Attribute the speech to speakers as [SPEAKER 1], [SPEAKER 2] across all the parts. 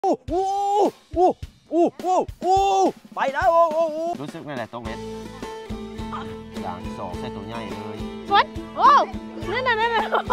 [SPEAKER 1] โอ้โหโอ้โหโอ้โหไปแล้วโอ้โหรู้สึกนั่นแหละตรงเม็ดอย่างที่สองใส่ตัวใหญ่เลย
[SPEAKER 2] ฝนโอ้นั่นเ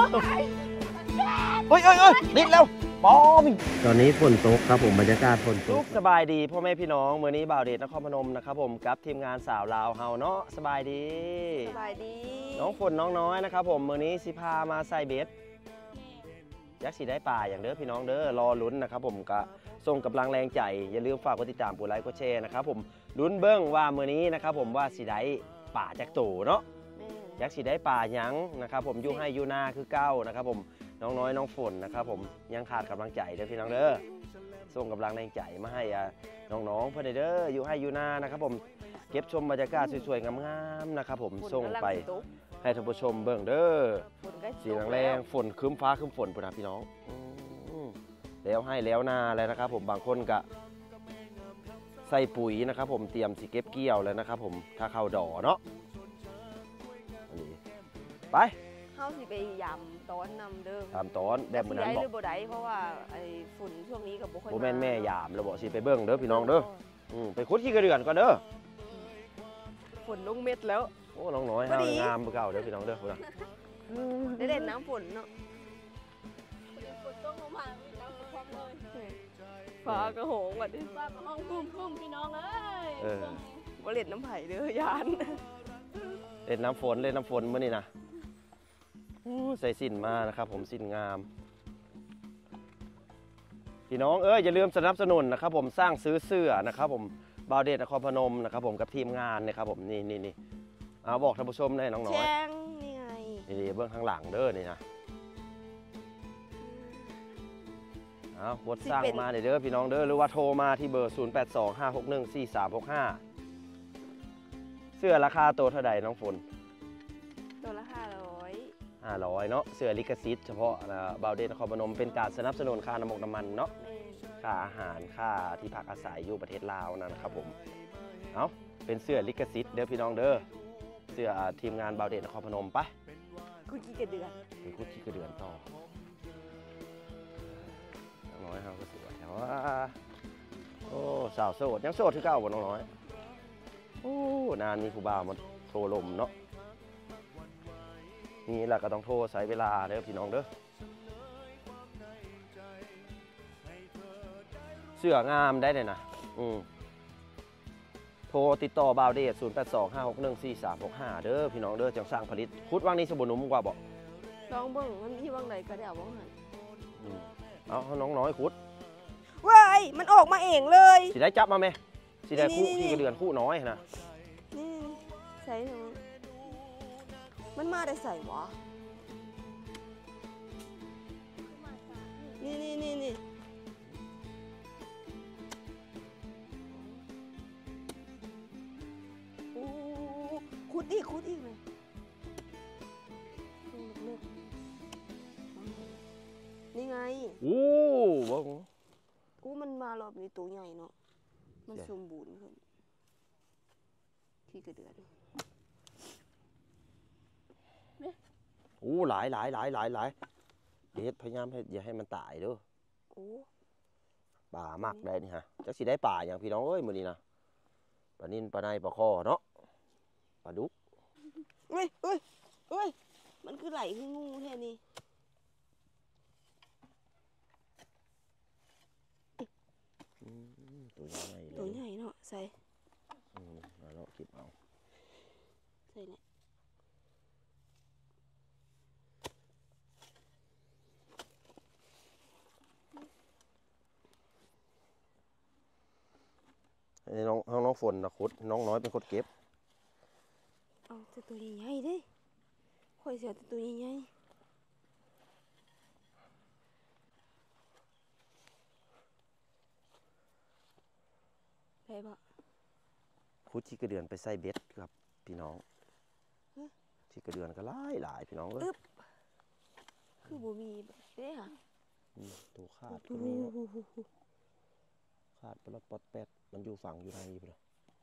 [SPEAKER 1] ฮ้ยนิดแล้วปอมตอนนี้ฝนตกครับผมบรรยากาศฝนตกสบายดีพ่อแม่พี่น้องมื้อนี้บ่าวเดชนครพนมนะครับผมกับทีมงานสาวลาวเฮาเนาะสบายดีน้องฝนน้องน้อยนะครับผมมื้อนี้สิพามาใส่เบ็ดยักษ์สีได้ป่าอย่างเด้อพี่น้องเด้อรอลุ้นนะครับผมก็ส่งกำลังแรงใจอย่าลืมฝากกดติดตามกดไลค์กดแชร์นะครับผมลุ้นเบิ้งว่ามื้อนี้นะครับผมว่าสีได้ป่าจากโตเนาะยักษ์สีได้ป่ายังนะครับผมอยู่ให้อยู่หน้าคือเก้านะครับผมน้องน้อยน้องฝนนะครับผมยังขาดกำลังใจเด้อพี่น้องเด้อส่งกำลังแรงใจมาให้น้องๆเพื่อนเด้ออยู่ให้อยู่หน้านะครับผมเก็บชมบรรยากาศสวยๆงามๆนะครับผมส่งไปให้ท่านผู้ชมเบิ่งเด้อสีแรงฝนคืมฟ้าคืมฝนปุ่นนะพี่น้องแล้วให้แล้วนาแล้วนะครับผมบางคนก็ใส่ปุ๋ยนะครับผมเตรียมสิเก็บเกี่ยวแล้วนะครับผมถ้าเข้าดอเนาะไป
[SPEAKER 2] เข้าสิไปยำตอนนำเด้อ
[SPEAKER 1] ตามตอนแบบเหมือนนั้นบอก
[SPEAKER 2] บ่ได้เพราะว่าไอ้ฝุ่นช่วงนี้กับบุคคล
[SPEAKER 1] แม่แม่ยามเราบอกสิไปเบิ่งเด้อพี่น้องเด้อไปคุดขี้กระเดือนก่อนเด้อ
[SPEAKER 2] ฝนลงเม็ดแล้ว
[SPEAKER 1] โอ้น้องน้อยห้าวงามเก่าเด้อพี่น้องเด้อคุณ
[SPEAKER 2] ได้เด่นน้ำฝนเนาะฝนต้องลงมาน้ำพร้อมเลยฟ้ากระโหงแบบนี้ฟ้ากระห้องพุ่มพี่น้องเอ้ยว่าเล่นน้ำไผ่เด้อยาน
[SPEAKER 1] เล่นน้ำฝนเมื่อนี้นะใส่สินมานะครับผมสินงามพี่น้องอย่าลืมสนับสนุนนะครับผมสร้างซื้อเสื้อนะครับผมบ่าวเดชนครพนมนะครับผมกับทีมงานนะครับผมนี่เอาบอกท่านผู้ชมได้น้องน้อย
[SPEAKER 2] นี่ไง
[SPEAKER 1] นี่เบื้องข้างหลังเด้อนี่นะเอาวดสร้างมาเด้อพี่น้องเด้อหรือว่าโทรมาที่เบอร์0825614365เสื้อราคาตัวเท่าใดน้องฝน
[SPEAKER 2] ตัวละ
[SPEAKER 1] 500เนาะเสื้อลิขสิทธิ์เฉพาะบ่าวเดชนครพนมเป็นการสนับสนุนค่าน้ำมันเนาะค่าอาหารค่าที่พักอาศัยอยู่ประเทศลาวนะครับผมเอาเป็นเสื้อลิขสิทธิ์เด้อพี่น้องเด้อเสื้อทีมงานบ่าวเดชนครพนมไป
[SPEAKER 2] คุกกี้กระเดือน
[SPEAKER 1] ไปคุกกี้กระเดือนต่อน้อยครับก็สวยแต่ว่าโอ้สาวโสดยังโสดที่เก่าบ่น้องน้อยโอ้นานมีผู้บ่าวมาโทรลมเนาะนี่แหละก็ต้องโทรใช้เวลาเด้อพี่น้องเด้อเสื้องามได้เลยนะโทรติดต่อบ่าวเดช0825614365เด้อพี่น้องเด้อจังสร้างผลิตคุดว่างนี้สมบูรณ์นุ่มกว่าบอก
[SPEAKER 2] ลองเบิ่งมันที่ว่างไหนก็ได้เอาว่างหัน
[SPEAKER 1] เอาน้องน้อยคุด
[SPEAKER 2] ว้ายมันออกมาเองเลย
[SPEAKER 1] สิได้จับมาไหมสิได้คู่ที่กระเดือนคู่น้อยนะ
[SPEAKER 2] นี่ใส่หนูมันมาได้ใส่วะนี่โอ้คุดอีกเลยนี่ไง
[SPEAKER 1] โอ้บ้ง
[SPEAKER 2] กูมันมารอบนี้ตัวใหญ่เนาะมันสมบูรณ์ขึ้นที่กระเดือน
[SPEAKER 1] โอ้หลายเด็ดพยายามให้อย่าให้มันตายเด้อป่ามากได้นี่ฮะจักสิได้ป่าอย่างพี่น้องเอ้ยมื้อนี้นะปลานิลปลาในปลาคอเนาะปลาดุก
[SPEAKER 2] เอ้ยมันคือไหลคืองูแค่นี้ตัวใหญ่เนาะใส่
[SPEAKER 1] เราคิดเอา
[SPEAKER 2] ใส่เนี่ย
[SPEAKER 1] น้องฝนนะคุดน้องน้อยเป็นคนเก็บ
[SPEAKER 2] เอาตัวใหญ่ๆดิค่อยเสียตัวใหญ่ไปบ่
[SPEAKER 1] คุดที่กระเดือนไปใส่เบ็ดครับพี่น้องที่กระเดือนก็หลายพี่น้องเลย
[SPEAKER 2] คือบ่มีเด้ค่ะ
[SPEAKER 1] ตัวขาดก็มีเนาะขาดปลดปดแปดมันอยู่ฝั่งอยู่ในนี่ไปเลย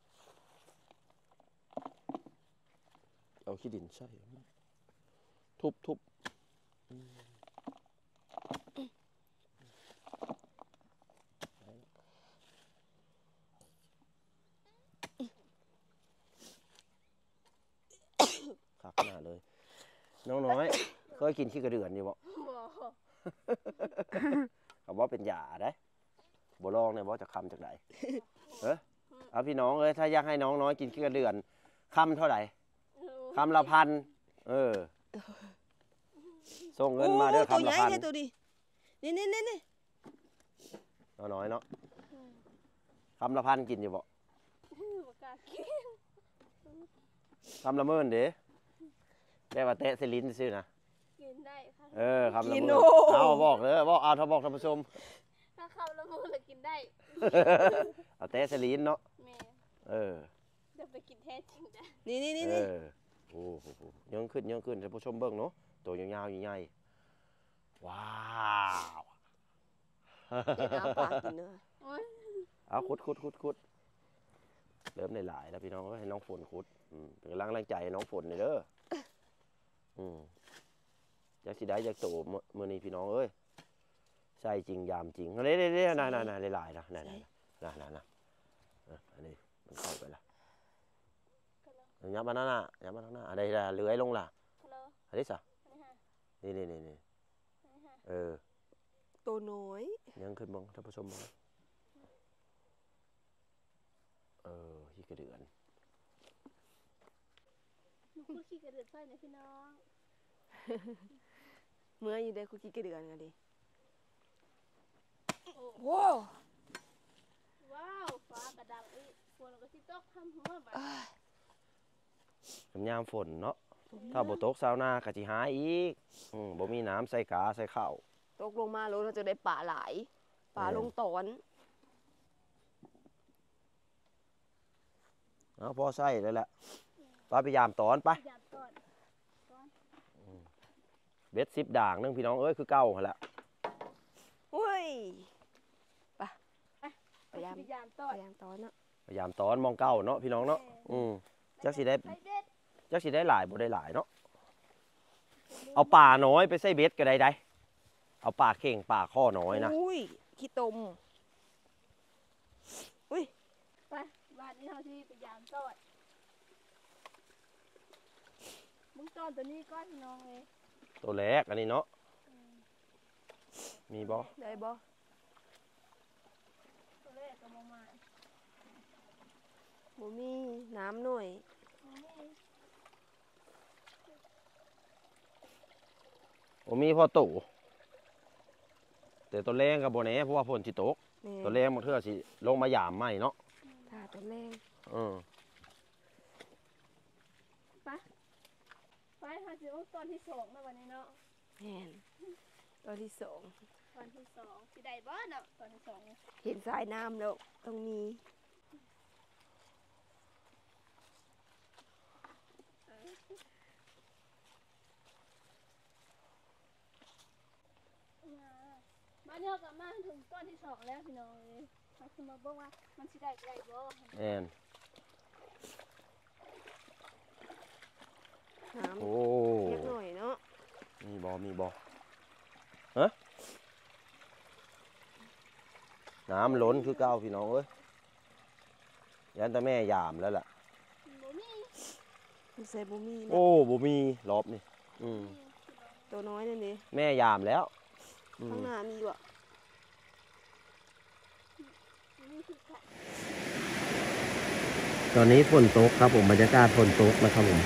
[SPEAKER 1] เอาขี้ดินใช่ทุบน้องน้อยเคยกินขี้กระเดือนอยู่บ่ เขาบอกเป็นยาได้บ่ลองเนี่ยบ่จะคำจากไหนเอาพี่น้องถ้าอยากให้น้องน้อยกินขี้กระเดือนคำเท่าไหร่คำละพันส่งเงินมาเด้อคำละพัน
[SPEAKER 2] ตัวดีนี่
[SPEAKER 1] น้อยเนาะคำละพันกินอยู่บ่คำละหมื่นเด้ได้ว่าเตะเซลินซื้อนะ
[SPEAKER 2] กินได้ค่ะ
[SPEAKER 1] คำละหมื่นเอาบอกเลยบอกเอาถ้าบอกท่านผู้ชม
[SPEAKER 2] ถ้าคำละหมื่นเลยกินได้
[SPEAKER 1] เอาเตะเซลินเนาะ
[SPEAKER 2] เดี๋ยวไปกินแท้จริงจ้ะนี่
[SPEAKER 1] โอ้โหยังขึ้นท่านผู้ชมเบิ่งเนาะตัวยาวๆใหญ่ๆว้าว
[SPEAKER 2] น้ำปลากินเนื้อ
[SPEAKER 1] เอาขุดเริ่มหลายแล้วพี่น้องก็ให้น้องฝนขุดเป็นกำลังใจให้น้องฝนเลยเด้ออยากสิได้อยากโตเมื่อนี้พี่น้องเอ้ยใช่จริงยามจริงเด้ๆน่ะหลายๆนะน่ะอันนี้มันเข้าไปละยับมาหน้าอะไรเลื้อยลงล่ะอะไรสักนี่
[SPEAKER 2] ตัวน้อย
[SPEAKER 1] ยังขึ้นบ้างท่านผู้ชมบ้างขี้กระเดือน
[SPEAKER 2] คุณขี้กระเดือนไฟนะพี่น้องเมื่ออยู่ได้คุณขี้กระเดือนกันดิว้าวฟ้ากระดังฝนก็สิตกทำหัวแบบ
[SPEAKER 1] ยามฝนเนาะถ้าบ่ตกซาวนาก็สิหายอีกบ่มีน้ำใส่กาใส่ข้าว
[SPEAKER 2] ตกลงมาแล้วเราจะได้ป่าหลายป่าลงตอน
[SPEAKER 1] พอใส่แล้วแหละป้าพยายามตอนไปเบ็ด10 ด่างนึงพี่น้องเอ้ยคือเก่าแล้ว
[SPEAKER 2] อุ้ยพยายามตอนเนาะ
[SPEAKER 1] พยายามตอนมองเก่าเนาะพี่น้องเนาะจักสิได้หลายบ่ได้หลายเนาะเอาป่าน้อยไปใส่เบ็ดก็ได้เอาป่าเข่งป่าข้อน้อยนะ
[SPEAKER 2] อุ้ยขี้ตมอุ้ยไปบ้านนี้เขาที่พยายามตอดมึงตอนตัวนี้ก้อนน้องเลย
[SPEAKER 1] ตัวแรกอันนี้เนาะมีบ่
[SPEAKER 2] ได้บ่ตัวแรกก็มาบ่มีน้ำหน่อย
[SPEAKER 1] มีพ่อตู่แต่ตัวแรงกับโบแน่เพราะว่าฝนสิตกตัวแรงมันเทื่อสิลงมาหยามไหมเนาะ
[SPEAKER 2] ถ้าตัวแรงไปหาสิตอนที่2นะวันนี้เนาะตอนที่2สิได้บ่เนาะตอนที่2เห็นสายน้ำแล้วต้องมีบ้านเรากลับมาถึงต้นที่2แล้วพี่น้องเลยเขาคือมาบอกว่ามันสิได้บ่น้ำเล็กหน่อยเนาะ
[SPEAKER 1] มีบ่น้ำล้นคือเก่าพี่น้องเอ้ยยันแต่แม่ยามแล้วล่ะ
[SPEAKER 2] บ่มี
[SPEAKER 1] บ่มีรอบนี่
[SPEAKER 2] ตัวน้อยนั่นดิ
[SPEAKER 1] แม่ยามแล้ว
[SPEAKER 2] ข้างหน้ามีว่ะ
[SPEAKER 1] ตอนนี้ฝนตกครับผมบรรยากาศฝนตกนะครับผม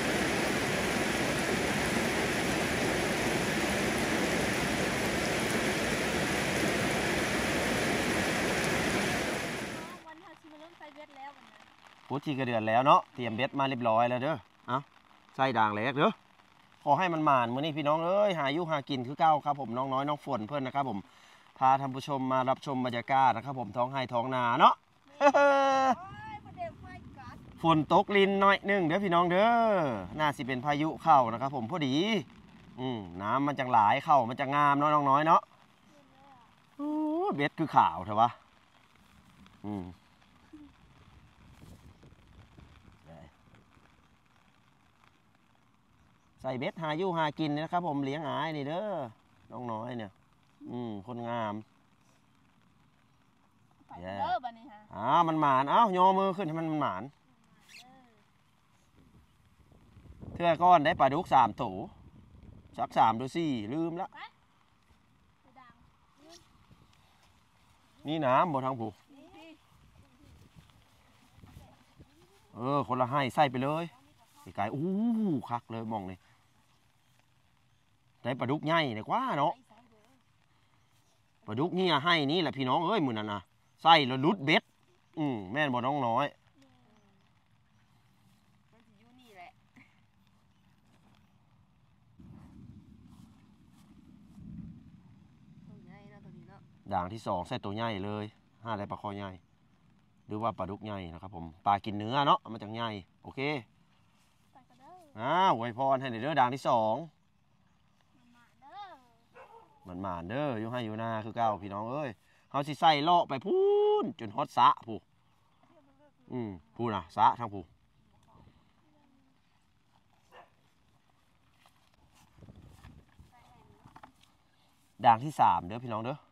[SPEAKER 1] พุทธีกระเดือนแล้วเนาะเตรียมเบ็ดมาเรียบร้อยแล้วเด้อใส่ด่างแหลกเด้อขอให้มันหมานมื้อนี้พี่น้องเอ้ยหาอยู่หากินคือเก่าครับผมน้องน้อยน้องฝนเพื่อนนะครับผมพาท่านผู้ชมมารับชมบรรยากาศนะครับผมท้องไร่ท้องนาเนาะฝนตกลินหน่อยนึงเด้อพี่น้องเด้อน่าสิเป็นพายุเข้านะครับผมพอดีน้ำมันจังหลายเข้ามันจะงามเนาะน้องน้อยเนาะเบ็ดคือขาวเถอะวะใส่เบ็ดหาอยู่หากินนะครับผมเลี้ยงอายนี่เด้อน้องน้อยเนี่ยคนงามมันหมานยอมือขึ้นให้มันหมานเทื่อก้อนได้ปลาดุก3 ตัวชัก3 หรือ 4ลืมละนี่น้ำบ่ทางผู้คนละให้ใส่ไปเลยไก่อู้คักเลยมองนี่ได้ปลาดุกใหญ่เลยกว่าเนาะปลาดุกนี่ให้นี่แหละพี่น้องเอ้ยมือนั่นนะใส่แล้วลุดเบ็ดแม่นบ่น้องน้อยด่างที่2ใส่ตัวใหญ่เลย5ได้ปลาคอใหญ่หรือว่าปลาดุกใหญ่นะครับผมปลากินเนื้อเนาะมันจังใหญ่โอเคอวยพรให้เด้อด่างที่2มันหมานเด้ออยู่ให้อยู่หน้าคือเก่าพี่น้องเอ้ยเขาสิใส่เลาะไปพูนจนฮอดสะผู้ผู้น่ะสะทางผู้ด่างที่3เด้อพี่น้องเด้อ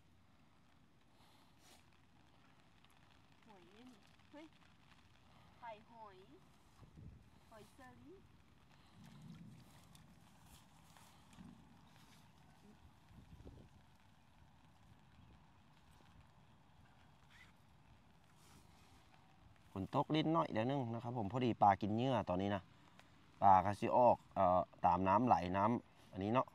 [SPEAKER 1] ฝนตกลิ้นน้อยเดี๋ยวนึงนะครับผมพอดีปลากินเนื้อตอนนี้นะปลากระซิออกตามน้ำไหลน้ำอันนี้เนาะ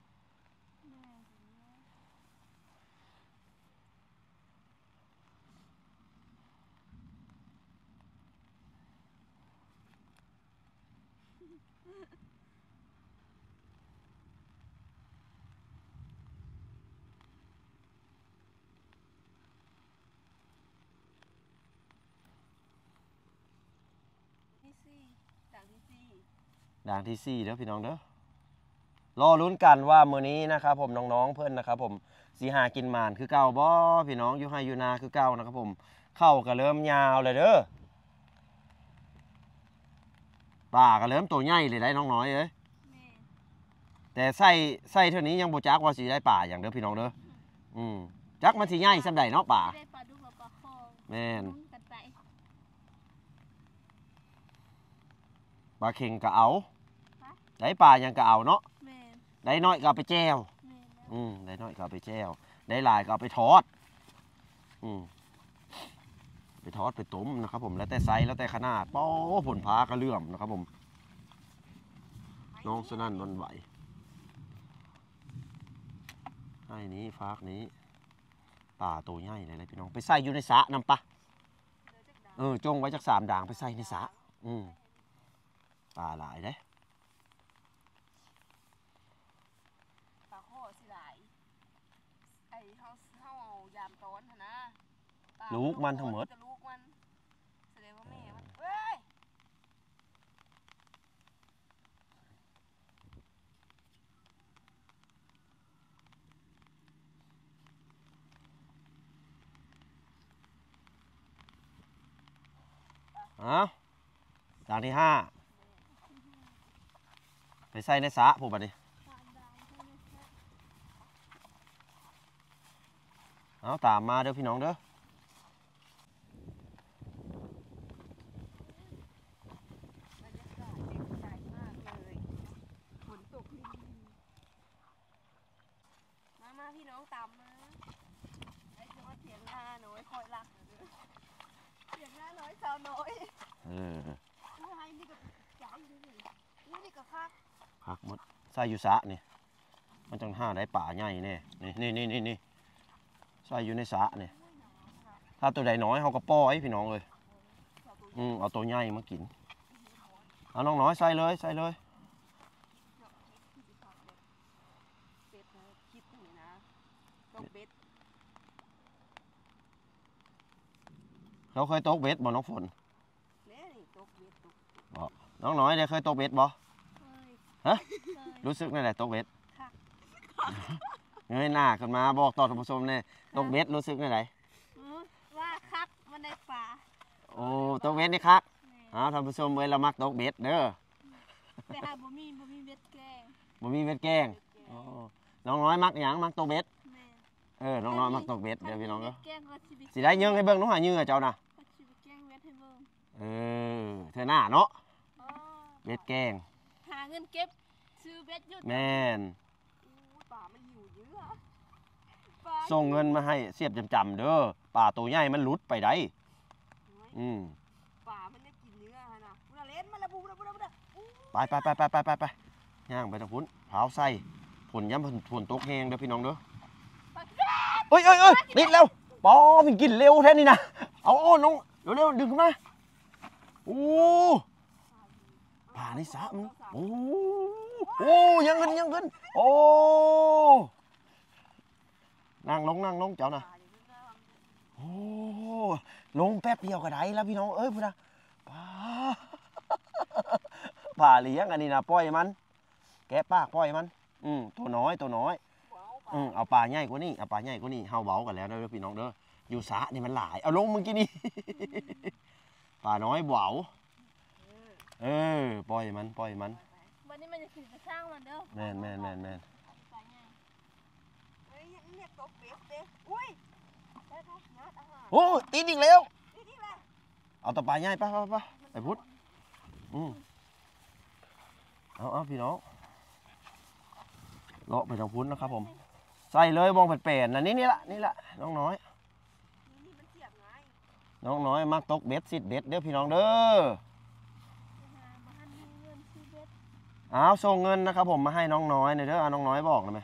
[SPEAKER 1] ด่างที่4เด้อพี่น้องเด้อรอลุ้นกันว่ามื้อนี้นะครับผมน้องๆเพื่อนนะครับผมสีหากินหมานคือเก่าบ่พี่น้องอยู่ให้อยู่นาคือเก่านะครับผมเข้าก็เริ่มยาวเลยเด้อป่าก็เริ่มตัวใหญ่เลยได้น้องน้อยเอ้ยแต่ใส่เท่านี้ยังบ่จักว่าสิได้ป่าอย่างเด้อพี่น้องเด้อจักมันสิใหญ่ซำใดเนาะป่าแม่นปลาเข่งก็เอาได้ปลายังก็เอาเนาะได้น้อยก็เอาไปแจ่วได้น้อยก็เอาไปแจ่วได้หลายก็เอาไปทอดไปทอดไปต้มนะครับผมแล้วแต่ไซส์แล้วแต่ขนาดป้อผลพากระเลื่อมนะครับผมน้องสนั่นนวลไหวให้นี้ฟากนี้ป่าตัวใหญ่เลยพี่น้องไปใส่อยู่ในสระนำปะจงไว้จาก3 ด่างไปใส่ในสระปลาหลายเด้
[SPEAKER 2] ปลาข้อสิหลายไอ้เฮาเอายามต้นนะ
[SPEAKER 1] ลูกมันทั้งหมด
[SPEAKER 2] ลูกมันแสดงว่าแม่มันเฮ้ย
[SPEAKER 1] ด่างที่5ไปใส่ในสระผู้บัดนี้เอาตามมาเด้อพี่น้องเด้อบรรย
[SPEAKER 2] ากาศดีใจมากเลยฝนตกมาพี่น้องตามมาไอ้จะมาเสียงหน้าหน่อยคอยรักเสียงหน้าน้อยสาวน้อยนี่ก็จ่ายนี่ก็
[SPEAKER 1] คักหมดใส่อยู่สระนี่มันจัง5ได้ป่าใหญ่แน่นี่ใส่อยู่ในสระนี่ถ้าตัวใดน้อยเขาก็ป้อยพี่น้องเลยเอาตัวใหญ่มากินเอาน้องน้อยใส่เลยเขาเคยตกเบ็ดบ่น้องฝนน้องน้อยได้เคยตกเบ็ดบ่ฮะรู้สึกนั่นแหละตกเบ็ดเงยหน้าขึ้นมาบอกต่อท่านผู้ชมเนี่ยตกเบ็ดรู้สึกนั่นแหละ
[SPEAKER 2] ว่าคักมันได้ปลา
[SPEAKER 1] โอ้ตกเบ็ดนี่คักท่านผู้ชมเวลามักตกเบ็ดเด้อ
[SPEAKER 2] แต่บ่มีเบ็ดแกง
[SPEAKER 1] น้องน้อยมักหยังมักตกเบ็ดน้องน้อยมักตกเบ็ดเดี๋ยวพี่น้องก็สิได้เยื่อให้เบิ่งน้องหาเยื่อเจ้านะเธอหน้าเนาะเบ็ดแกง
[SPEAKER 2] หาเงินเก็บซื้อเบ็ดยุด
[SPEAKER 1] แม่น
[SPEAKER 2] ป่ามันหิวเยอะ
[SPEAKER 1] ส่งเงินมาให้เสียบจำๆเด้อป่าตัวใหญ่มันหลุดไปได้
[SPEAKER 2] ป่ามันได้กินเนื้อฮะนะบุระเล่นมาละบุระ
[SPEAKER 1] ไปย่างไปทางพุ้นเผาใส่ผลย้ำผลตกแห้งเด้อพี่น้องเด้อเอ้ยนิดแล้วปอมันกินเร็วแท้นี่นะเอาน้องเร็วดึงขึ้นมาโอ้ป่าในสระมันโอ้ยังเงินโอ้นั่งลงเจ้านะโอ้ลงแป๊บเดียวก็ได้แล้วพี่น้องเอ้ยพูดนะป่าเลี้ยงอันนี้นะปล่อยมันแกะปากปล่อยมันตัวน้อยเอาปลาใหญ่กว่านี้เฮาเบากันแล้วเด้อพี่น้องเด้ออยู่สระนี่มันหลายเอาลงเมื่อกี้นี่ ปลาน้อยเบาปล่อยมัน
[SPEAKER 2] วันนี้มันจะขึ้นกระช่างมันเด้อ
[SPEAKER 1] แม่น
[SPEAKER 2] เฮ้ยเนี่ยตบเบ็ดเด้อุ้ย
[SPEAKER 1] โอ้ตีนอีกแล้วเอาต่อปลาใหญ่ไปไปพุทธเอาพี่น้องเลาะไปทางพุ้นนะครับผมใส่เลยมองแปลนๆนะนี่ละน้องน้อยมักตกเบ็ดสิเบ็ดเด้อพี่น้องเด้อเอาส่งเงินนะครับผมมาให้น้องน้อยเด้อน้องน้อยบอกนะไหม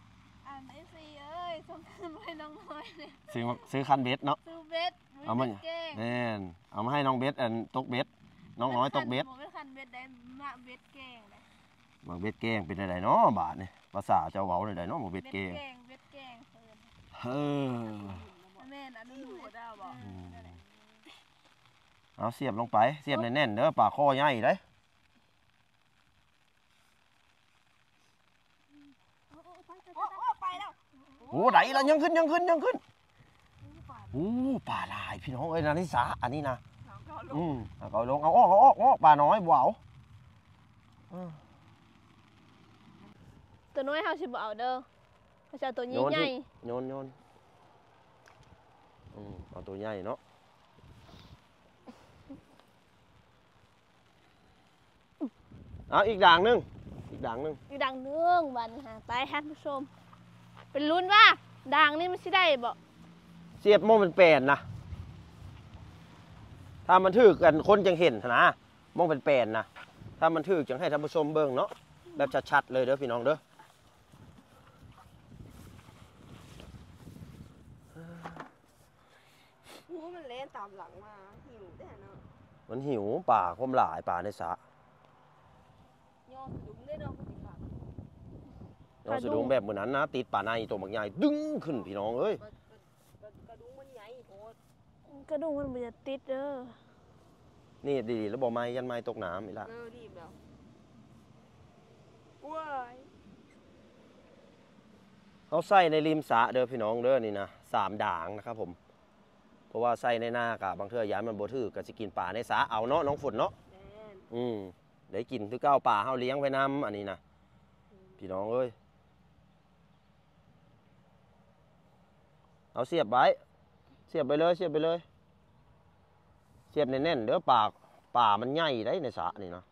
[SPEAKER 2] ส่งเงินมาให้น้องน้อยเลย
[SPEAKER 1] ซื้อคันเบ็ดเนาะ
[SPEAKER 2] ซื้อเบ็ด
[SPEAKER 1] เอามาเอามาให้น้องเบ็ดตกเบ็ดน้องน้อยตกเบ็ด
[SPEAKER 2] คันเบ็ดได้มาเบ็ดแกงเลย
[SPEAKER 1] มาเบ็ดแกงเป็นอะไรเนาะบาทนี่ภาษาเจ้าเว้าอะไรเนาะมาเบ็ดแกง
[SPEAKER 2] แม่นะดูได้บ่
[SPEAKER 1] เอาเสียบลงไปเสียบแน่นๆเด้อปลาคอใหญ่เลย
[SPEAKER 2] ไปแล้ว
[SPEAKER 1] โอ้ไหนละยังขึ้นโอ้ปลาลายพี่น้องเอ้ยนานิสาอันนี้นะเอาลงเอาออกปลาน้อยบ่เอา
[SPEAKER 2] ตัวน้อยเฮาสิบ่เอาเด้อเขาจะตัวใหญ่
[SPEAKER 1] โยนเอาตัวใหญ่เนาะเอาอีกด่างนึง
[SPEAKER 2] บัดนี้หาไปท่านผู้ชมเป็นลุ้นว่าด่างนี่มันสิได้บ่
[SPEAKER 1] เสียบโมเป็นแปลนนะถ้ามันถือกันคนจังเห็นนะมองเป็นแปลนนะถ้ามันถือจังให้ท่านผู้ชมเบิ่งเนาะแบบชัดๆเลยเด้อพี่น้องเด้อ
[SPEAKER 2] มันเล่นตามหลังมาหิวแน่เนาะ
[SPEAKER 1] มันหิวป่าคมหลายป่าในสระ
[SPEAKER 2] ย่อสะดุ้งได้เนาะ
[SPEAKER 1] ย่อสะดุ้งแบบเหมือนนั้นนะติดป่าในตัวบางใหญ่ดึงขึ้นพี่น้องเอ้ย
[SPEAKER 2] กระดุ้งมันใหญ่โคตรกระดุ้งมันจะติดเด้อ
[SPEAKER 1] นี่ดีแล้วบอกไม้ยันไม้ตกน้ำอีกละ
[SPEAKER 2] รีบแล้วว้าย
[SPEAKER 1] เขาใส่ในริมสระเด้อพี่น้องเด้อนี่นะ3 ด่างนะครับผมเพราะว่าใส่ในหน้ากะบางเทื่อยามมันบ่ถือก็สิกินป่าในสระเอาเนาะน้องฝนเนาะได้กินคือเก้าป่าเฮาเลี้ยงไว้นำอันนี้นะพี่น้องเอ้ยเอาเสียบไปเลยเสียบแน่นๆเด้อป่ามันใหญ่ได้ในสระนี่นะ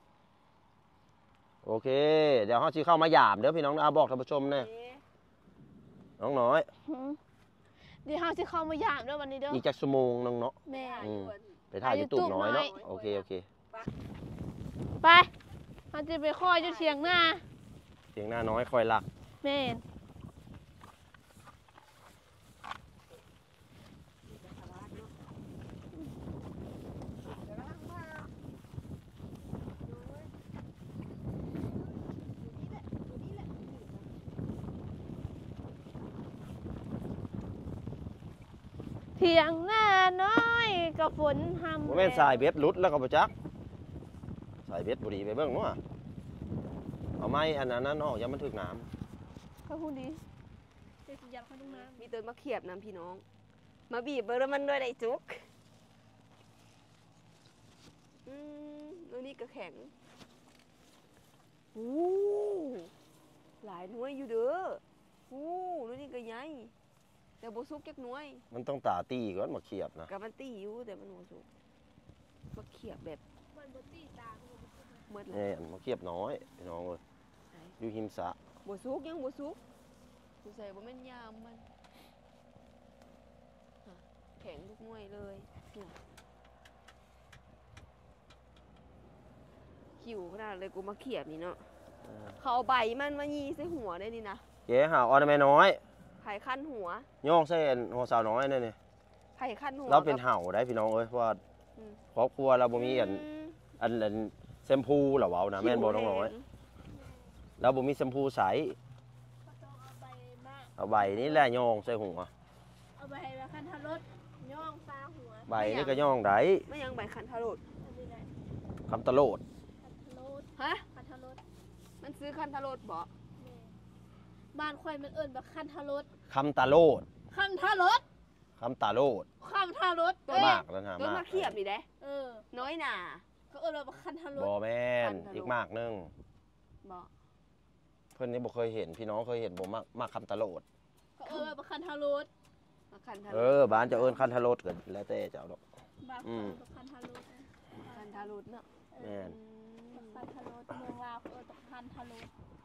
[SPEAKER 1] โอเคเดี๋ยวเฮาสิเข้ามาหยามเด้อพี่น้องบอกท่านผู้ชมแน่น้องน้อย
[SPEAKER 2] เดี๋ยวเฮาสิเข้ามาหยามเด้อวันนี้เด้อ
[SPEAKER 1] อีกจักชั่วโมงนึงเนาะ
[SPEAKER 2] แม่
[SPEAKER 1] ไปถ่ายยูทูบน้อยเนาะโอเค
[SPEAKER 2] ไปเฮาจะไปคอยอยู่เถียงหน้า
[SPEAKER 1] น้อยคอยลัก
[SPEAKER 2] แม่เถียงหน้าน้อยกับฝนทำ
[SPEAKER 1] แม่นสายเบ็ดลุดแล้วก็ไปจักสายเบ็ดบุรีไปเบิ่งมั้งเอาไม้อันนั้นออกอย่ามันถึกน้
[SPEAKER 2] ำก็พูดดีจะยัดเข้าตรงน้ำมีตัวมาเขียบน้ำพี่น้องมาบีบเบอร์มันด้วยได้จุกตัวนี้ก็แข็งหลายหน่วยอยู่เด้อตัวนี้ก็ใหญ่แต่โบซุกจักน้อย
[SPEAKER 1] มันต้องตาตีก่อนมาเขียบนะ
[SPEAKER 2] กับมันตีอยู่แต่มันโบซุกมาเขียบแบบมันโบตีตา
[SPEAKER 1] เนี่ยมาเขียบน้อยพี่น้องเลยอยู่หิมสะ
[SPEAKER 2] บ่สุกยังบ่สุกสงสัยบ่แม่นยามมันแข็งทุกหน่วยเลยขิวขนาดเลยกูมาเขียบนี่เนาะเขาเอาใบมันมายีใส่หัวได้นี่นะ
[SPEAKER 1] เจ๊หาออนแม่น้อย
[SPEAKER 2] ไผ่ขั้นหัว
[SPEAKER 1] ย่องเส้นหัวสาวน้อยนี่
[SPEAKER 2] ไผ่ขั้นหัว
[SPEAKER 1] เราเป็นเห่าได้พี่น้องเอ้ยเพราะว่าครอบครัวเราบ่มีอันแชมพูเหรอเว้านะแม่นบ่น้องน้อยเราบ่มีแชมพูใสเอาใบนี่แหละย่องใส่หัว
[SPEAKER 3] เอาไปให้คันทารถย่องซาหัว
[SPEAKER 1] ใบนี่ก็ย่องได้
[SPEAKER 2] ไม่ยังใบคันทารด
[SPEAKER 1] คำตะโลด
[SPEAKER 3] คันทารถ
[SPEAKER 2] ฮะ
[SPEAKER 3] คันทารถ
[SPEAKER 2] มันซื้อคันทารดบ่
[SPEAKER 3] บ้านข่อยมันเอิ้นแบบคันทารถ
[SPEAKER 1] คำตะโลด
[SPEAKER 3] คันทารถ
[SPEAKER 1] คำตะโลด
[SPEAKER 3] คันทารถ
[SPEAKER 1] มากแล้วนะ
[SPEAKER 2] ต้น
[SPEAKER 1] มาม
[SPEAKER 2] าก เขียบนี่เด้
[SPEAKER 3] เออ
[SPEAKER 2] น้อยหนา
[SPEAKER 3] เขาเอิ้นแบบคันทารถ
[SPEAKER 1] บ่แม่นอีกมากนึง
[SPEAKER 2] บ่
[SPEAKER 1] เพิ่นนี่บ่เคยเห็นพี่น้องเคยเห็นบ่มากคำตะโลด
[SPEAKER 3] เขาเอิ้นแบบคันทารถ
[SPEAKER 2] มาคันทาร
[SPEAKER 1] เอ
[SPEAKER 2] ด
[SPEAKER 1] อบ้านจะเอิ้นคันตะโลดก็แล้วแต่เจ้าดอก
[SPEAKER 3] บ้านข่อยแบบคันทารถ
[SPEAKER 2] คันทารดเนาะ
[SPEAKER 1] แม่น
[SPEAKER 3] คันทารถเมืองลาวเขาเอิ้นแบบคันทารถ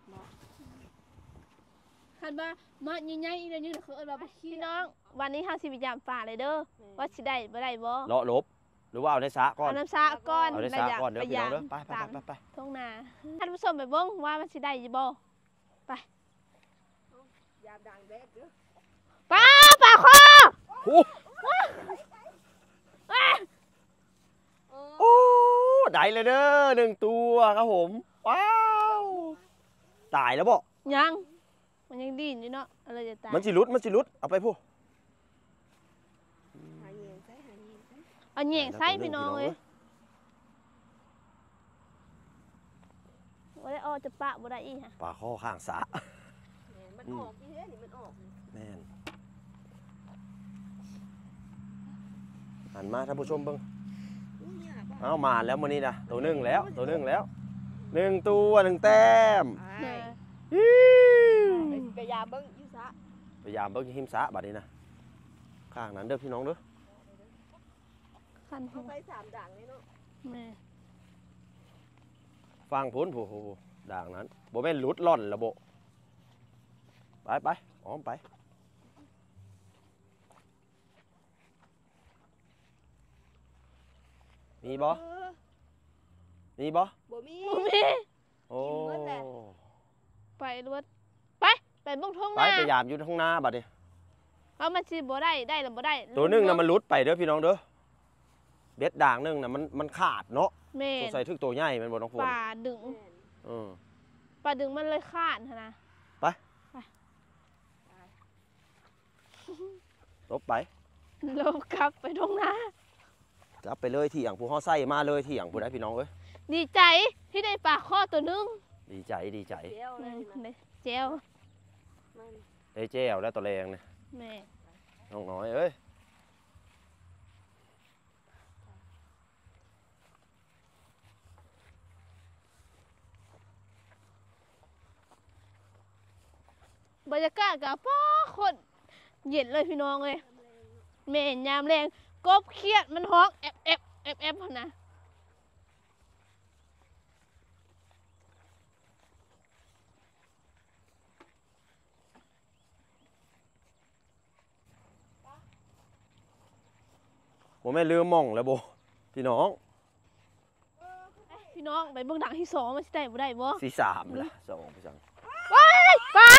[SPEAKER 3] คันว่ามาใหญ่ๆอีกแล้วนี่เขาเอิ้นแบบพี่น้อง วันนี้เฮาสิไปยามป่าเลยเด้อว่าสิได้บ่ได้บ่
[SPEAKER 1] เลาะลบหรือว่าเอาในสระก่อน
[SPEAKER 3] เอาน้ำซาก่อน
[SPEAKER 1] เอาในสระก่อนเด้อพี่น้องเด้อไป
[SPEAKER 3] ตาม
[SPEAKER 1] ไป
[SPEAKER 3] ท้องนาท่านผู้ชมไปเบิ่งว่ามันสิได้อยู่บ่
[SPEAKER 2] ยามดังแดดเด้อ
[SPEAKER 3] ป้าป่าคอ
[SPEAKER 1] โอ้ได้เลยเด้อ1ตัวครับผมว้าวตายแล้วบ่
[SPEAKER 3] ยังมันยังดิ้นอยู่เนาะอะไรจะตาย
[SPEAKER 1] มันสิรุดเอาไปพู
[SPEAKER 2] หาเย็นใส่หาเย็นใส่
[SPEAKER 3] เอาแหย่งไส้พี่น้องเลยว่าได้ออกจะปะบ่ได้อีฮะ
[SPEAKER 1] ปลาข้อข้างสระ
[SPEAKER 2] มันออกอีเด้นี่มันออก
[SPEAKER 1] แม่นหันมาท่านผู้ชมเบิ่ง
[SPEAKER 2] เนี่ยป่ะ
[SPEAKER 1] เอามาแล้วมื้อนี้นะตัวหนึงแล้ว1ตัว1แต้ม
[SPEAKER 2] ไปยามเบิ่งอยู่ซะ
[SPEAKER 1] พยายามเบิ่งหิมสระบัดนี้นะข้างนั้นเด้อพี่น้องเด้อ
[SPEAKER 3] คันหั
[SPEAKER 2] เอา
[SPEAKER 3] ว
[SPEAKER 2] ไป3ด่างเลยเนาะ
[SPEAKER 3] แม่
[SPEAKER 1] ฟังพ้นผู้ด่างนั้นบ่แม่นหลุดล่อนละบ่ไปอ้อมไปมีบ่
[SPEAKER 2] บ่มี
[SPEAKER 3] มี
[SPEAKER 1] โอ้
[SPEAKER 2] กินเบิดแหละ
[SPEAKER 3] ไปรวดไปเบิ่งท้อง
[SPEAKER 1] ไป
[SPEAKER 3] นา
[SPEAKER 1] พยายามอยู่ท้องนาบัดนี้
[SPEAKER 3] เอามันสิบ่ได้หรือบ่ได้
[SPEAKER 1] ตัวหนึงน่ะมันหลุดไปเด้อพี่น้องเด้อเบ็ดด่างหนึงน่ะมันขาดเนาะ
[SPEAKER 3] แม่
[SPEAKER 1] สงสัยถึกตัวใหญ่แม่นบ่น้องฝน
[SPEAKER 3] ป่าดึง
[SPEAKER 1] เออ
[SPEAKER 3] ป่าดึงมันเลยขาดหั่นนะ
[SPEAKER 1] ลบไป
[SPEAKER 3] ลบกลับไปท้องนาก
[SPEAKER 1] ลับไปเลยที่อย่างผู้เฮาใส่มาเลยที่อย่างผู้ใดพี่น้องเอ้ย
[SPEAKER 3] ดีใจที่ได้ปลาข้อตัวหนึง
[SPEAKER 1] ดีใจ
[SPEAKER 2] เดี๋ยวเลยนะ
[SPEAKER 3] เจล
[SPEAKER 2] มัน
[SPEAKER 1] ได้แจ้วแล้วตัวแรงเนี่ย
[SPEAKER 3] แม่
[SPEAKER 1] น้องน้อยเอ้ย
[SPEAKER 3] บรรยากาศกับป้าโคตรเย็นเลยพี่น้องเลยแม่ยามแรงกบเครียดมันฮ้องแอบนะ
[SPEAKER 1] ผมไม่ลืมหม่องแล้วโบพี่น้อง
[SPEAKER 3] พี่น้องไปเบื้องดังที่สองมันสิได้บ่ได้บ่
[SPEAKER 1] สี่สามละสองพี่จัง
[SPEAKER 3] ปลา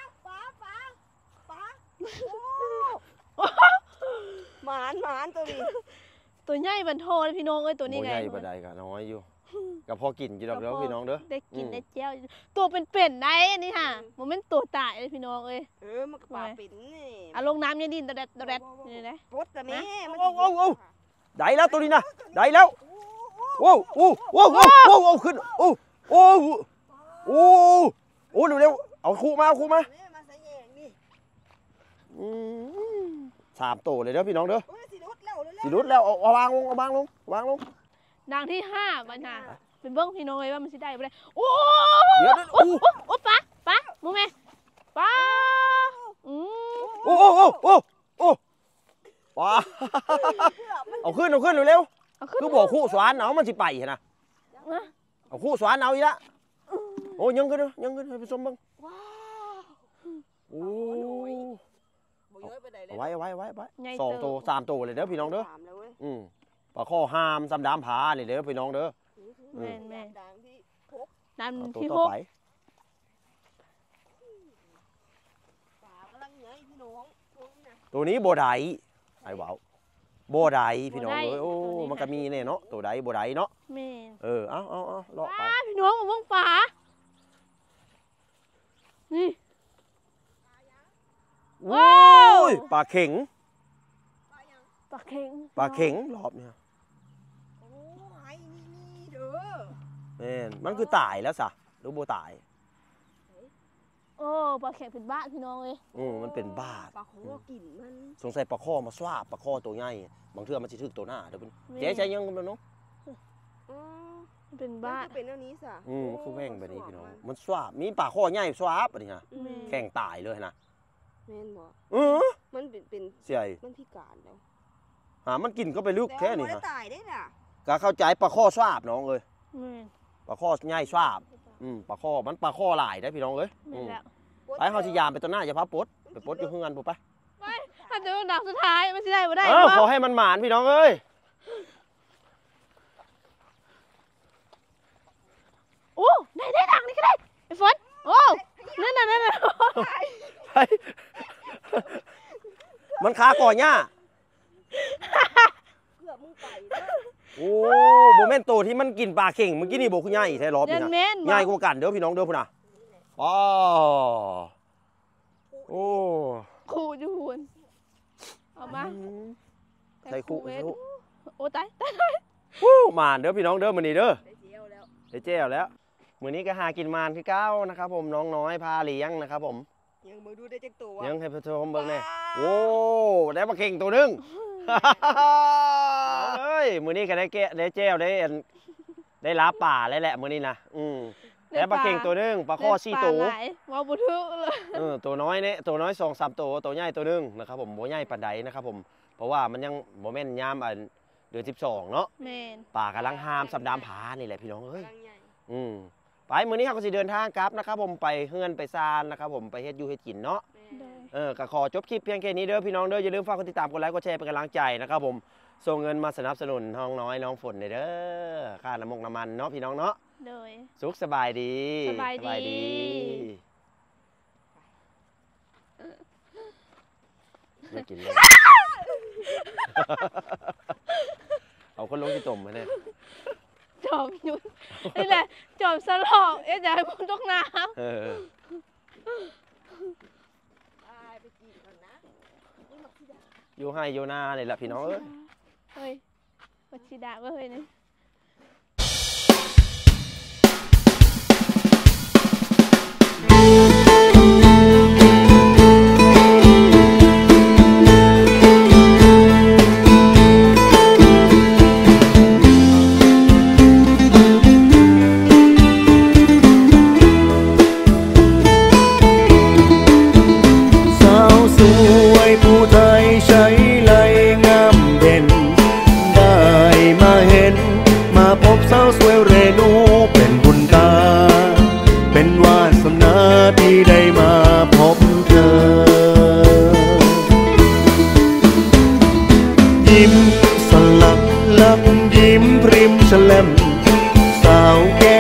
[SPEAKER 2] หมานตัวนี้
[SPEAKER 3] ตัวใหญ่บันโทเลยพี่น้องเอ้ยตัวนี้
[SPEAKER 1] โบ
[SPEAKER 3] ไง
[SPEAKER 1] ใหญ่บันไดกันน้อยอยู่กับพอกินอยู่ดอกแล้วพี่น้องเด้อ
[SPEAKER 3] ได้กินได้เจียวตัวเป็นๆได้อันนี้ค่ะมันเป็นตัวตายเลยพี่น้องเอ้ย
[SPEAKER 2] มันก็ปลาปิ่นนี่
[SPEAKER 3] อ่ะลงน้ำยังดินตะแดดนี่นะ
[SPEAKER 2] ปดแต่แม่มัน
[SPEAKER 1] ได้แล้วตัวนี้นะได้แล้วโอ้โอ้โอ้โอ้โอ้โอ้ขึ้นโอ้โอ้โอ้โอ้เร็วๆเอาคู่มา
[SPEAKER 2] มาใส่แยงนี่
[SPEAKER 1] 3 ตัวเลยเด้อพี่น้องเด้อ
[SPEAKER 2] สิรุดแล้ว
[SPEAKER 1] สิรุดแล้วเอาวางลง
[SPEAKER 3] ดังที่5บัดน่ะเป็นเบิ่งพี่น้องเอ้ยว่ามันสิได้บ่ได้โอ้
[SPEAKER 1] เดี๋ยว
[SPEAKER 3] โอ้ปลามูแม่ปลา
[SPEAKER 1] โอ้ว้าเอาขึ้นเร็วๆคือบอกคู่สวานเอามันสิไปนะเอาคู่สวานเอาอีละโอ้ยังกันให้ผู้ชมเบิ่ง
[SPEAKER 2] ว้าว
[SPEAKER 1] โอ้
[SPEAKER 2] บ่เยอะไปไหนเลย
[SPEAKER 1] ไว้
[SPEAKER 3] ใหญ่
[SPEAKER 1] สอง
[SPEAKER 3] เติบ
[SPEAKER 1] ตัวสามตัวเลยเด้อพี่น้องเด้อ
[SPEAKER 2] ถามแล้วเว้ย
[SPEAKER 1] ปลาข้อห้ามสำดามผานี่เด้อพี่น้องเด้อ
[SPEAKER 3] แม่น
[SPEAKER 2] ดังที่พก
[SPEAKER 3] ดัน
[SPEAKER 1] เอาตัว
[SPEAKER 3] ที่
[SPEAKER 1] ต่
[SPEAKER 3] ห
[SPEAKER 1] อก ไป
[SPEAKER 2] ฝากำลังเหนื่อยพี่น้องช่วงนี้นะ
[SPEAKER 1] ตัวนี้โบไดไอ้เบาโบไดพี่น้องเอ้ยโอ้มันก็มีเนี่ยเนาะตัวใดโบไดเนาะ
[SPEAKER 3] แม่น
[SPEAKER 1] เอาเลาะไป
[SPEAKER 3] ป้าพี่น้องมาเบิ่งปลานี่
[SPEAKER 1] โอ้ยปลาเข็ง
[SPEAKER 3] ปลาเข็ง
[SPEAKER 1] ปลาเข็งรอบเนี่ย
[SPEAKER 2] โอ้ไอ้นี่เด้อ
[SPEAKER 1] แม่นมันคือตายแล้วสะหรือโบตาย
[SPEAKER 3] โอ้ปลาเข็งเป็นบ้าพี่น้องเลย
[SPEAKER 1] มันเป็นบ้า
[SPEAKER 2] ปลาขอกินมัน
[SPEAKER 1] สงสัยปลาข้อมาสวาบปลาข้อตัวใหญ่บางเทื่อมันสิถึกตัวหน้าเด้อเป็นเจ๊ใช้ยังกันเนาะ
[SPEAKER 2] อ๋อ
[SPEAKER 3] มันเป็น
[SPEAKER 2] บ้า
[SPEAKER 3] บ้า
[SPEAKER 2] เป็นอันนี้สะ
[SPEAKER 1] คือแม่งแบบนี้พี่น้องมันสวาบมีปลาข้อใหญ่สวาบอันนี้ฮะ
[SPEAKER 3] แม่น
[SPEAKER 1] แข่งตายเลยนะ
[SPEAKER 2] แม่นบ่
[SPEAKER 1] อ
[SPEAKER 2] มันเป็น
[SPEAKER 1] เสีย
[SPEAKER 2] มันพิการแล้ว
[SPEAKER 1] มันกินก็ไปลึกแค่นี้
[SPEAKER 2] แต่ว่า
[SPEAKER 1] ฮะ
[SPEAKER 2] บ่ได้ตายได้น่ะ
[SPEAKER 1] ก็เข้าใจปลาข้อสวาบน้องเอ้ย
[SPEAKER 3] แม่น
[SPEAKER 1] ปลาข้อใหญ่สวาบปลาข้อมันปลาข้อหลายได้อพี่น้องเอ้ย
[SPEAKER 3] แม่นแล้ว
[SPEAKER 1] ไปเฮาสิยามไปตัวหน้าอย่าพาปลดไปปลดอยู่เฮือนปุ๊บไป
[SPEAKER 3] ถ้าเจอดักสุดท้ายมันสิได้บ่ได้
[SPEAKER 1] ขอให้มันหมานพี่น้องเอ้ย
[SPEAKER 3] โอ้ได้ดักนี่ก็ได้ไอ้ฝนโอ้นั่น
[SPEAKER 1] ไปมันคาก่อหญ้า
[SPEAKER 2] เกือบมึงไปเด้อ
[SPEAKER 1] โอ้โบแม่นโตที่มันกินปลาเข่งเมื่อกี้นี่โบคุณใหญ่แท้รอบ
[SPEAKER 3] ยั
[SPEAKER 1] นี่
[SPEAKER 3] น
[SPEAKER 1] ฮะ
[SPEAKER 3] แม่น
[SPEAKER 1] ใหญ่กว่ากันเด้อพี่น้องเด้อพุ่นน่ะอ๋อโอ้
[SPEAKER 3] ขู่อยู่หุ่นเอามา
[SPEAKER 1] ใส่คุก
[SPEAKER 3] เวทโอ้ตาย
[SPEAKER 1] หมานเด้อพี่น้องเด้อมื้อนี้เด้อ
[SPEAKER 2] ได้เจียวแล้ว
[SPEAKER 1] ได้แจ้วแล้วมื้อนี้ก็หากินมานคือเก้านะครับผมน้องน้อยพาเลี้ยงนะครับผม
[SPEAKER 2] ยังมือดูได้จักตัว
[SPEAKER 1] ยังให้ผู้ชมเบิ่งแน่โอ้ได้ปลาเข่งตัวหนึงเอ้ยมื้อนี้ก็ได้แกะได้แจ้วได้ลาป่าแล้วแหละมื้อนี้นะได้ปลาเข่งตัวหนึงปลาข้อ4ตัว
[SPEAKER 3] ว่าบ่ถึกเลย
[SPEAKER 1] ตัวน้อยเนี่ยตัวน้อย2-3ตัวตัวใหญ่ตัวหนึงนะครับผมบ่ใหญ่ปานใดนะครับผมเพราะว่ามันยังบ่แม่นยามเดือน12เนาะ
[SPEAKER 3] แม่น
[SPEAKER 1] ป่ากำลังหามสับดามผานี่แหละพี่น้องเอ้ย
[SPEAKER 2] กำลังใหญ่
[SPEAKER 1] ไปมื้อนี้เราก็สิเดินทางกลับนะครับผมไปเฮือนไปซานนะครับผมไปเฮ็ดอยู่เฮ็ดกินเนาะ
[SPEAKER 2] แม่
[SPEAKER 3] โดย
[SPEAKER 1] ก็ขอจบคลิปเพียงแค่นี้เด้อพี่น้องเด้ออย่าลืมฝากกดติดตามกดไลค์กดแชร์เป็นกำลังใจนะครับผมส่งเงินมาสนับสนุนน้องน้อยน้องฝนเด้อค่าน้ำมันเนาะพี่น้องเนาะ
[SPEAKER 3] โดย
[SPEAKER 1] สุขสบายดี
[SPEAKER 3] สบายดี
[SPEAKER 1] ไม่กินเลย เอาคนลงที่ต่มมาเนี่ย
[SPEAKER 3] จอมยุ่นนี่แหละจอมสลอกจะให้ผมตกน้
[SPEAKER 1] เออ
[SPEAKER 2] ไปกินก่อนนะนี่มักที่ดา
[SPEAKER 1] อยู่ให้อยู่หน้านี่แหละพี่น้องเอ้ย
[SPEAKER 3] ำเฮ้ยวัชิดาก็เฮ้ยนี่
[SPEAKER 4] สาวสวยผู้ไทยใช้ไหลงามเด่น ได้มาเห็นมาพบสาวสวยเรนูเป็นบุญตา เป็นวาสนาที่ได้มาพบเธอ ยิ้มสลักลักยิ้มพริมแฉลมสาวแก้